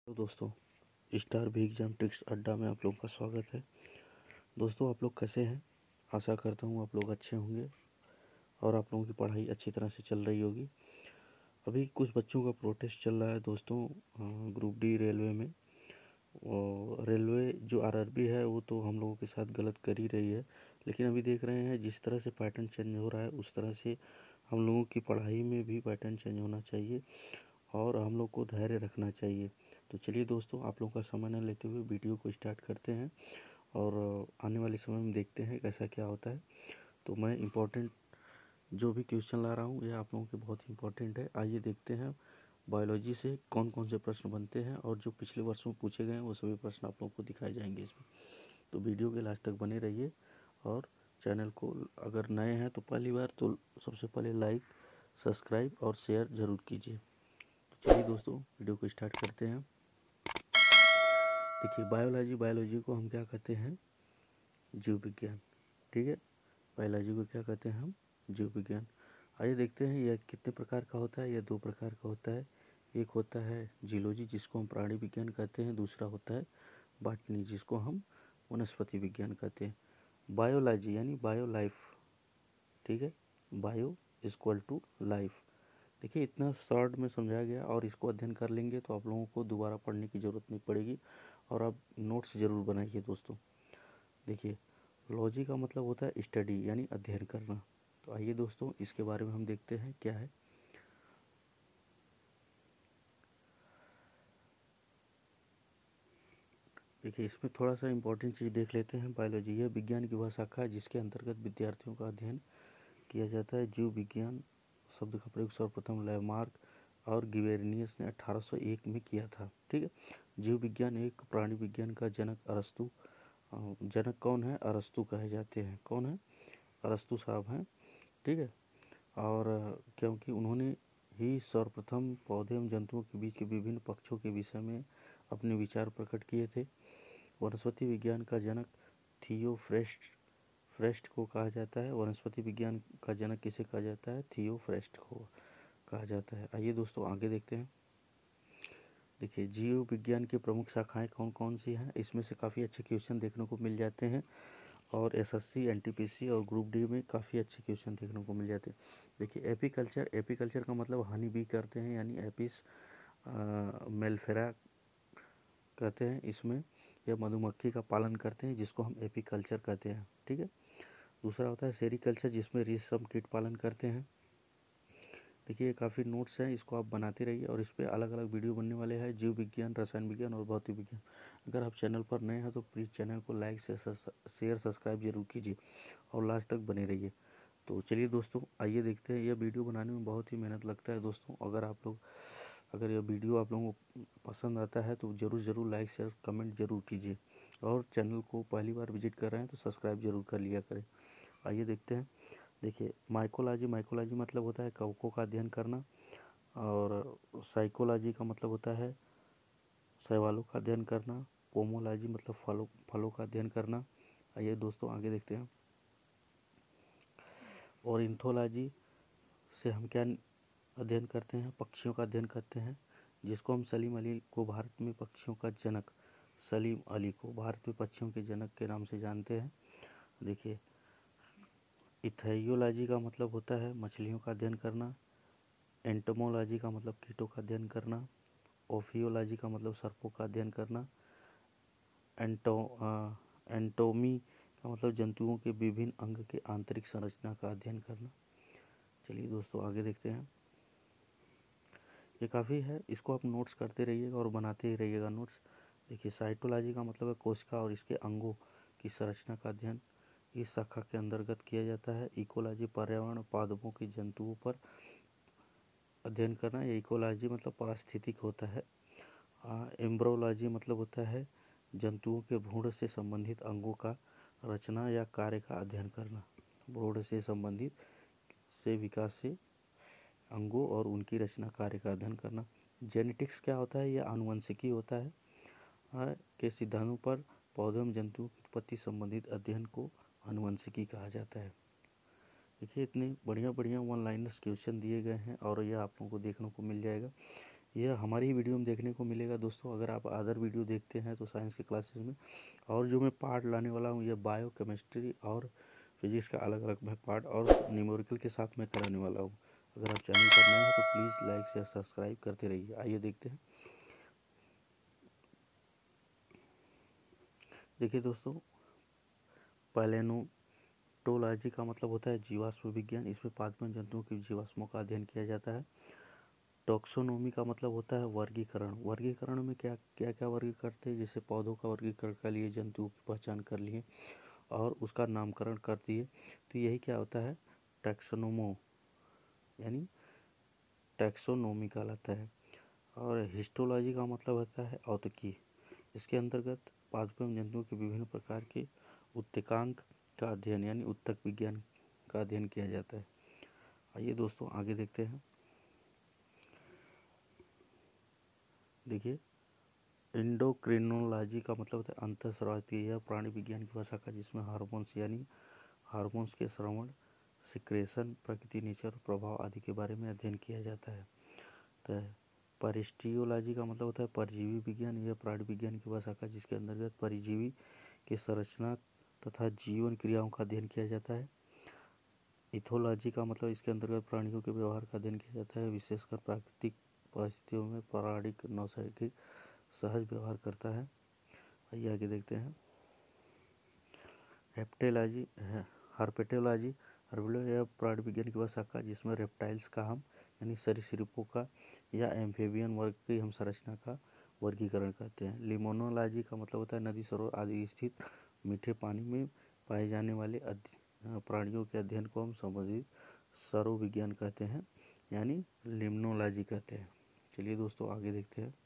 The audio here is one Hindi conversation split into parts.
तो दोस्तों, स्टार भी एग्जाम ट्रिक्स अड्डा में आप लोगों का स्वागत है। दोस्तों, आप लोग कैसे हैं? आशा करता हूँ आप लोग अच्छे होंगे और आप लोगों की पढ़ाई अच्छी तरह से चल रही होगी। अभी कुछ बच्चों का प्रोटेस्ट चल रहा है दोस्तों, ग्रुप डी रेलवे में। और रेलवे जो आरआरबी है वो तो हम लोगों के साथ गलत कर ही रही है, लेकिन अभी देख रहे हैं जिस तरह से पैटर्न चेंज हो रहा है उस तरह से हम लोगों की पढ़ाई में भी पैटर्न चेंज होना चाहिए और हम लोग को धैर्य रखना चाहिए। तो चलिए दोस्तों, आप लोगों का समय न लेते हुए वीडियो को स्टार्ट करते हैं और आने वाले समय में देखते हैं कैसा क्या होता है। तो मैं इम्पोर्टेंट जो भी क्वेश्चन ला रहा हूँ ये आप लोगों के बहुत इम्पोर्टेंट है। आइए देखते हैं बायोलॉजी से कौन कौन से प्रश्न बनते हैं और जो पिछले वर्षों में पूछे गए हैं वो सभी प्रश्न आप लोगों को दिखाए जाएंगे इसमें। तो वीडियो के लास्ट तक बने रहिए और चैनल को अगर नए हैं तो पहली बार तो सबसे पहले लाइक, सब्सक्राइब और शेयर ज़रूर कीजिए। तो चलिए दोस्तों, वीडियो को स्टार्ट करते हैं। देखिए, बायोलॉजी को हम क्या कहते हैं? जीव विज्ञान। ठीक है, बायोलॉजी को क्या कहते हैं हम? जीव विज्ञान। आइए देखते हैं यह कितने प्रकार का होता है। यह दो प्रकार का होता है। एक होता है जीलॉजी जिसको हम प्राणी विज्ञान कहते हैं, दूसरा होता है बॉटनी जिसको हम वनस्पति विज्ञान कहते हैं। बायोलॉजी यानी बायो लाइफ। ठीक है, बायो इक्वल टू लाइफ। देखिए, इतना शॉर्ट में समझाया गया और इसको अध्ययन कर लेंगे तो आप लोगों को दोबारा पढ़ने की ज़रूरत नहीं पड़ेगी और आप नोट्स ज़रूर बनाइए दोस्तों। देखिए, लॉजी का मतलब होता है स्टडी यानी अध्ययन करना। तो आइए दोस्तों, इसके बारे में हम देखते हैं क्या है। देखिए, इसमें थोड़ा सा इम्पोर्टेंट चीज़ देख लेते हैं। बायोलॉजी यह विज्ञान की वह शाखा है जिसके अंतर्गत विद्यार्थियों का अध्ययन किया जाता है। जीव विज्ञान शब्द का प्रयोग सर्वप्रथम लैमार्क और गिवेरनियस ने 1801 में किया था। ठीक है, जीव विज्ञान एक प्राणी विज्ञान का जनक अरस्तु। जनक कौन है? अरस्तु कहे जाते हैं। कौन है? अरस्तु साहब हैं। ठीक है, और क्योंकि उन्होंने ही सर्वप्रथम पौधे एवं जंतुओं के बीच के विभिन्न पक्षों के विषय में अपने विचार प्रकट किए थे। वनस्पति विज्ञान का जनक थियोफ्रेस्ट को कहा जाता है। वनस्पति विज्ञान का जनक किसे कहा जाता है? थियोफ्रेस्ट को कहा जाता है। आइए दोस्तों, आगे देखते हैं। देखिए, जीव विज्ञान की प्रमुख शाखाएं कौन कौन सी हैं? इसमें से काफ़ी अच्छे क्वेश्चन देखने को मिल जाते हैं और एसएससी, एनटीपीसी और ग्रुप डी में काफ़ी अच्छे क्वेश्चन देखने को मिल जाते हैं। देखिए, एपीकल्चर का मतलब हनी बी करते हैं यानी एपिस मेलफेरा कहते हैं। इसमें यह मधुमक्खी का पालन करते हैं जिसको हम एपीकल्चर कहते हैं। ठीक है, दूसरा होता है सेरीकल्चर जिसमें रेशम कीट पालन करते हैं। देखिए, ये काफ़ी नोट्स हैं, इसको आप बनाते रहिए और इस पर अलग अलग वीडियो बनने वाले हैं। जीव विज्ञान, रसायन विज्ञान और भौतिक विज्ञान। अगर आप चैनल पर नए हैं तो प्लीज़ चैनल को लाइक शेयर सब्सक्राइब जरूर कीजिए और लास्ट तक बने रहिए। तो चलिए दोस्तों, आइए देखते हैं। यह वीडियो बनाने में बहुत ही मेहनत लगता है दोस्तों। अगर यह वीडियो आप लोगों को पसंद आता है तो ज़रूर लाइक शेयर कमेंट जरूर कीजिए और चैनल को पहली बार विजिट कर रहे हैं तो सब्सक्राइब जरूर कर लिया करें। आइए देखते हैं। देखिए, माइकोलॉजी मतलब होता है कवकों का अध्ययन करना और साइकोलॉजी का मतलब होता है शैवालों का अध्ययन करना। पोमोलॉजी मतलब फलों का अध्ययन करना। आइए दोस्तों, आगे देखते हैं। और इंथोलॉजी से हम क्या अध्ययन करते हैं? पक्षियों का अध्ययन करते हैं जिसको हम सलीम अली को भारत में पक्षियों का जनक, सलीम अली को भारत में पक्षियों के जनक के नाम से जानते हैं। देखिए, इथेरियोलॉजी का मतलब होता है मछलियों का अध्ययन करना। एंटोमोलॉजी का मतलब कीटों का अध्ययन करना। ओफियोलॉजी का मतलब सर्पों का अध्ययन करना। एंटो एंटोमी का मतलब जंतुओं के विभिन्न अंग के आंतरिक संरचना का अध्ययन करना। चलिए दोस्तों, आगे देखते हैं। ये काफ़ी है, इसको आप नोट्स करते रहिएगा और बनाते ही रहिएगा नोट्स। देखिए, साइटोलॉजी का मतलब है कोशिका और इसके अंगों की संरचना का अध्ययन इस शाखा के अंतर्गत किया जाता है। इकोलॉजी पर्यावरण पादपों के जंतुओं पर अध्ययन करना। ये इकोलॉजी मतलब पारिस्थितिक होता है। एम्ब्रोलॉजी मतलब होता है जंतुओं के भ्रूण से संबंधित अंगों का रचना या कार्य का अध्ययन करना। भ्रूण से संबंधित से विकास से अंगों और उनकी रचना कार्य का अध्ययन करना। जेनेटिक्स क्या होता है? यह आनुवंशिकी होता है के सिद्धांतों पर पौधों एवं जंतुओं की उत्पत्ति संबंधित अध्ययन को आनुवंशिकी कहा जाता है। देखिए, इतने बढ़िया बढ़िया वन लाइनर्स क्वेश्चन दिए गए हैं और यह आप लोगों को देखने को मिल जाएगा। यह हमारी ही वीडियो में देखने को मिलेगा दोस्तों। अगर आप अदर वीडियो देखते हैं तो साइंस के क्लासेस में, और जो मैं पार्ट लाने वाला हूँ ये बायो केमिस्ट्री और फिजिक्स का अलग अलग मैं पार्ट और न्यूमेरिकल के साथ मैं कराने वाला हूँ। अगर आप चैनल पर नए हैं तो प्लीज़ लाइक शेयर सब्सक्राइब करते रहिए। आइए देखते हैं। देखिए दोस्तों, पैलेनोंटोलॉजी का मतलब होता है जीवाश्म विज्ञान। इसमें पादपन जंतुओं की जीवाश्मों का अध्ययन किया जाता है। टैक्सोनॉमी का मतलब होता है वर्गीकरण। वर्गीकरण में क्या क्या वर्गीकरण करते हैं, जैसे पौधों का वर्गीकरण कर लिए, जंतुओं की पहचान कर लिए और उसका नामकरण कर दिए, तो यही क्या होता है, टैक्सोनोमो यानी टैक्सोनॉमी कहलाता है। और हिस्टोलॉजी का मतलब होता है औतकी। इसके अंतर्गत पादपों एवं जंतुओं के विभिन्न प्रकार के उत्तकांक का अध्ययन यानी उत्तक विज्ञान का अध्ययन किया जाता है। आइए दोस्तों आगे देखते हैं। देखिए, एंडोक्रिनोलॉजी का मतलब होता है अंतःस्रावी। यह प्राणी विज्ञान की भाषा का जिसमें हार्मोन्स यानी हार्मोन्स के श्रवण, सिक्रेशन, प्रकृति, नेचर, प्रभाव आदि के बारे में अध्ययन किया जाता है। तो परिस्टियोलॉजी का मतलब होता है परजीवी विज्ञान। यह प्राणी विज्ञान की भाषा का जिसके अंतर्गत परजीवी की संरचना तथा जीवन क्रियाओं का अध्ययन किया जाता है। इथोलॉजी का मतलब इसके अंतर्गत प्राणियों के व्यवहार का अध्ययन किया जाता है, विशेषकर प्राकृतिक परिस्थितियों में प्राणिक नैसर्गिक सहज व्यवहार करता है। आइए आगे देखते हैं। हेप्टेलॉजी हर्पेटोलॉजी यह प्राणी विज्ञान की वह शाखा जिसमें रेप्टाइल्स का हम यानी सरीसृपों का या एम्फीबियन वर्ग की हम संरचना का वर्गीकरण करते हैं। लिमोनोलॉजी का मतलब होता है नदी, सरोवर आदि स्थित मीठे पानी में पाए जाने वाले प्राणियों के अध्ययन को हम संबंधित सरोविज्ञान कहते हैं यानी लिम्नोलॉजी कहते हैं। चलिए दोस्तों आगे देखते हैं।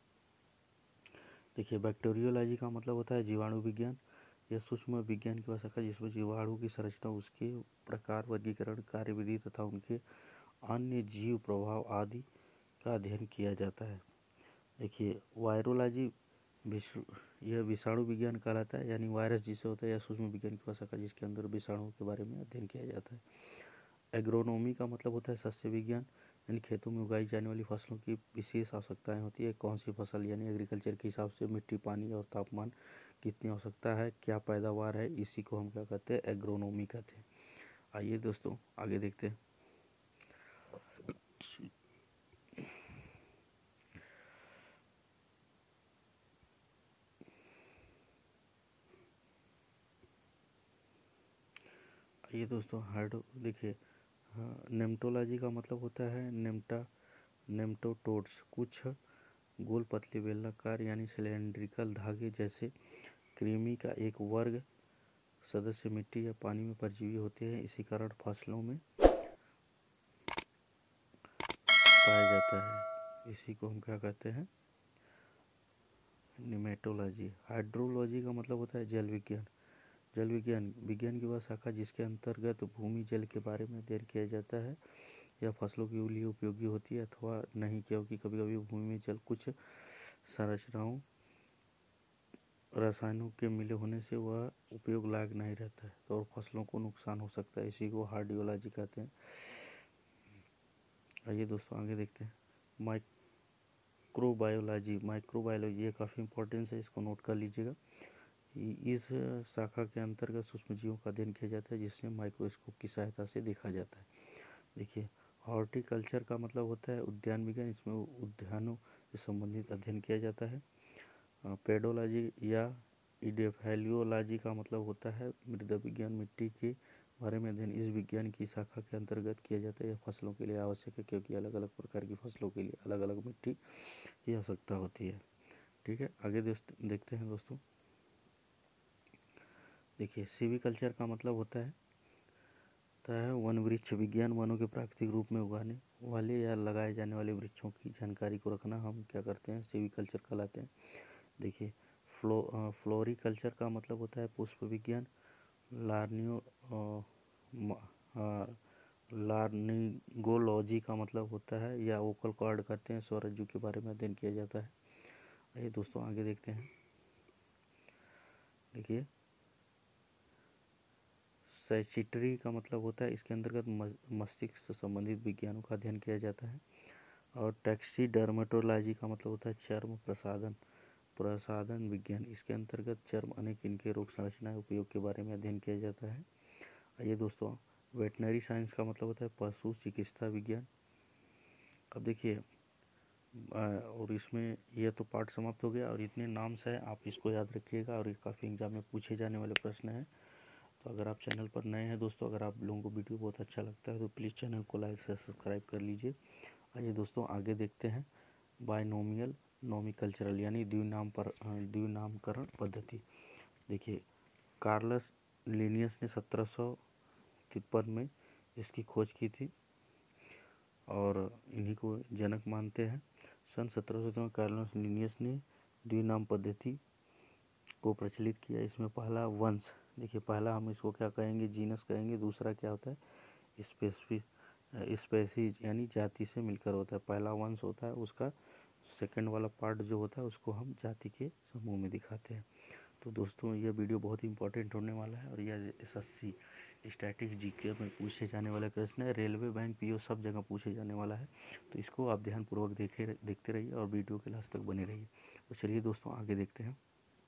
देखिए, बैक्टीरियोलॉजी का मतलब होता है जीवाणु विज्ञान। यह सूक्ष्म विज्ञान की भाषा है जिसमें जीवाणु की संरचना, उसके प्रकार, वर्गीकरण, कार्यविधि तथा उनके अन्य जीव प्रभाव आदि का अध्ययन किया जाता है। देखिए, वायरोलॉजी यह विषाणु विज्ञान कहलाता है यानी वायरस जिसे होता है। यह सूक्ष्म विज्ञान की भाषा है जिसके अंदर विषाणुओं के बारे में अध्ययन किया जाता है। एग्रोनॉमी का मतलब होता है सस्य विज्ञान यानी खेतों में उगाई जाने वाली फसलों की विशेष आवश्यकताएं होती है। कौन सी फसल यानी एग्रीकल्चर के हिसाब से मिट्टी, पानी और तापमान कितनी आवश्यकता है, क्या पैदावार है, इसी को हम क्या कहते हैं, एग्रोनॉमी कहते हैं। आइए दोस्तों आगे देखते हैं। आइए दोस्तों देखिए, नेमटोलॉजी का मतलब होता है नेमटोडोट्स कुछ गोल, पतले, बेलनाकार यानी सिलेंड्रिकल धागे जैसे कृमि का एक वर्ग सदस्य मिट्टी या पानी में परजीवी होते हैं। इसी कारण फसलों में पाया जाता है। इसी को हम क्या कहते हैं, निमेटोलॉजी। हाइड्रोलॉजी का मतलब होता है जल विज्ञान। जल विज्ञान की वह शाखा जिसके अंतर्गत भूमि जल के बारे में अध्ययन किया जाता है। यह फसलों के लिए उपयोगी होती है अथवा नहीं, क्योंकि कभी कभी भूमि में जल कुछ संरचनाओं, रसायनों के मिले होने से वह उपयोग लायक नहीं रहता है तो और फसलों को नुकसान हो सकता है। इसी को हार्डियोलॉजी कहते हैं। आइए दोस्तों आगे देखते हैं। माइक्रोबायोलॉजी ये काफ़ी इंपॉर्टेंस है, इसको नोट कर लीजिएगा। इस शाखा के अंतर्गत सूक्ष्म जीवों का अध्ययन किया जाता है जिसमें माइक्रोस्कोप की सहायता से देखा जाता है। देखिए, हॉर्टिकल्चर का मतलब होता है उद्यान विज्ञान। इसमें उद्यानों से संबंधित अध्ययन किया जाता है। पेडोलॉजी या इडेफेलियोलॉजी का मतलब होता है मृदा विज्ञान, मिट्टी के बारे में अध्ययन। इस विज्ञान की शाखा के अंतर्गत किया जाता है। यह फसलों के लिए आवश्यक है क्योंकि अलग अलग प्रकार की फसलों के लिए अलग अलग मिट्टी की आवश्यकता होती है। ठीक है, आगे देखते हैं दोस्तों। देखिए, सिविकल्चर का मतलब होता है वन वृक्ष विज्ञान। वनों के प्राकृतिक रूप में उगाने वाले या लगाए जाने वाले वृक्षों की जानकारी को रखना हम क्या करते हैं, सिविकल्चर कहलाते हैं। देखिए, फ्लोरिकल्चर का मतलब होता है पुष्प विज्ञान। लार्नियो लार्निगोलॉजी का मतलब होता है या वोकल कॉर्ड कहते हैं, स्वरज्जु के बारे में अध्ययन किया जाता है। आइए दोस्तों आगे देखते हैं। देखिए, साइचिट्री का मतलब होता है इसके अंतर्गत मस्तिष्क से संबंधित विज्ञानों का अध्ययन किया जाता है। और टैक्सीडर्मेटोलॉजी का मतलब होता है चर्म प्रसाधन विज्ञान। इसके अंतर्गत चर्म अनेक इनके रोग संरचना उपयोग के बारे में अध्ययन किया जाता है। आइए दोस्तों, वेटनरी साइंस का मतलब होता है पशु चिकित्सा विज्ञान। अब देखिए, और इसमें यह तो पार्ट समाप्त हो गया और इतने नाम से है, आप इसको याद रखिएगा और ये काफ़ी एग्जाम में पूछे जाने वाले प्रश्न हैं। तो अगर आप चैनल पर नए हैं दोस्तों, अगर आप लोगों को वीडियो बहुत अच्छा लगता है तो प्लीज़ चैनल को लाइक से सब्सक्राइब कर लीजिए। आइए दोस्तों, आगे देखते हैं बायनोमियल नोमेनक्लेचर यानी द्विनामकरण पद्धति। देखिए, कार्लस लिनियस ने 1753 में इसकी खोज की थी और इन्हीं को जनक मानते हैं। सन 1700 में कार्लस लिनियस ने द्विनाम पद्धति को प्रचलित किया। इसमें पहला वंश, देखिए पहला हम इसको क्या कहेंगे, जीनस कहेंगे। दूसरा क्या होता है, स्पेसीज यानी जाति से मिलकर होता है। पहला वंश होता है, उसका सेकंड वाला पार्ट जो होता है उसको हम जाति के समूह में दिखाते हैं। तो दोस्तों, यह वीडियो बहुत ही इंपॉर्टेंट होने वाला है और यह SSC स्टैटिक जीके में पूछे जाने वाला प्रश्न है। रेलवे, बैंक, पीओ सब जगह पूछे जाने वाला है। तो इसको आप ध्यानपूर्वक देखते रहिए और वीडियो के लास्ट तक बने रहिए। तो चलिए दोस्तों, आगे देखते हैं।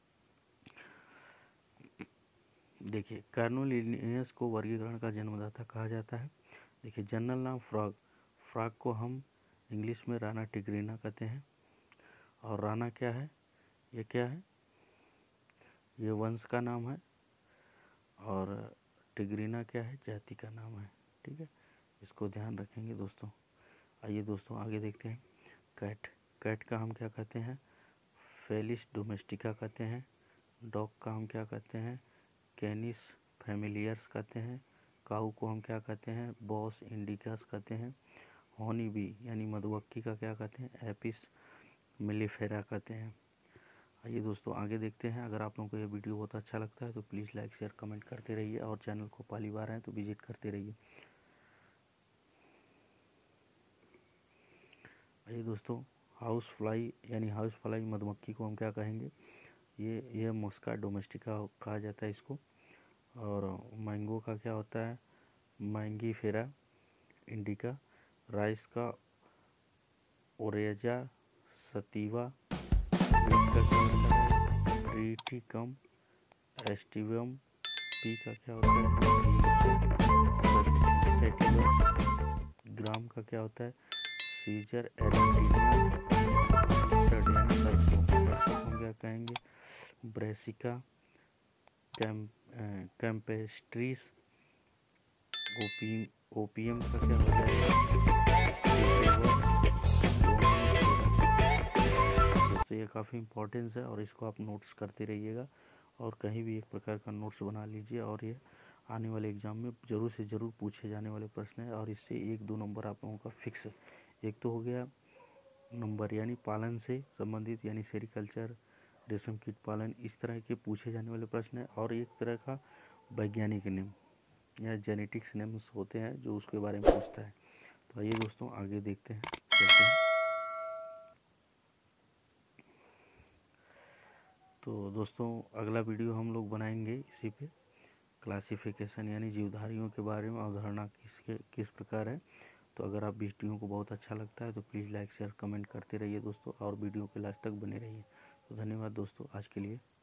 देखिए, कार्नोलिनियस को वर्गीकरण का जन्मदाता कहा जाता है। देखिए, जनरल नाम फ्रॉग को हम इंग्लिश में राना टिग्रिना कहते हैं। और राना क्या है, ये क्या है, ये वंश का नाम है और टिग्रिना क्या है, जाति का नाम है। ठीक है, इसको ध्यान रखेंगे दोस्तों। आइए दोस्तों, आगे देखते हैं। कैट का हम क्या कहते हैं, फेलिस डोमेस्टिका कहते हैं। डॉग का हम क्या कहते हैं, कैनिस फैमिलियर्स कहते हैं। काऊ को हम क्या कहते हैं, बॉस इंडिकस कहते हैं। हॉनी बी यानी मधुमक्खी का क्या कहते हैं, एपिस मिलिफेरा कहते हैं। आइए दोस्तों, आगे देखते हैं। अगर आप लोगों को यह वीडियो बहुत अच्छा लगता है तो प्लीज़ लाइक शेयर कमेंट करते रहिए और चैनल को पहली बार आए तो विजिट करते रहिए। आइए दोस्तों, हाउस फ्लाई मधुमक्खी को हम क्या कहेंगे, ये मस्का डोमेस्टिका कहा जाता है इसको। और मैंगो का क्या होता है, मैंगीफेरा इंडिका। राइस का ओरेजा सतीवा। बीट का क्या होता है, ट्रीटिकम एस्टिवम। पी का क्या होता है, ग्राम का क्या होता है, सीजर एरेंटिनियम। सरसों को क्या कहेंगे, ब्रेसिका कैम्पेस्ट्रीस। ओपियम का क्या होता है, दोस्तों ये काफ़ी इम्पोर्टेंस है और इसको आप नोट्स करते रहिएगा और कहीं भी एक प्रकार का नोट्स बना लीजिए। और ये आने वाले एग्ज़ाम में ज़रूर से ज़रूर पूछे जाने वाले प्रश्न है और इससे 1-2 नंबर आप लोगों का फिक्स है। एक तो हो गया नंबर यानी पालन से संबंधित यानी सेरिकल्चर, रेशम कीट पालन, इस तरह के पूछे जाने वाले प्रश्न है। और एक तरह का वैज्ञानिक नेम या जेनेटिक्स नेम्स होते हैं जो उसके बारे में पूछता है। तो आइए दोस्तों, आगे देखते हैं, चलते हैं। तो दोस्तों, अगला वीडियो हम लोग बनाएंगे इसी पे, क्लासिफिकेशन यानी जीवधारियों के बारे में, अवधारणा किस प्रकार है। तो अगर आप वीडियो को बहुत अच्छा लगता है तो प्लीज़ लाइक शेयर कमेंट करते रहिए दोस्तों और वीडियो के लास्ट तक बने रहिए। तो धन्यवाद दोस्तों, आज के लिए।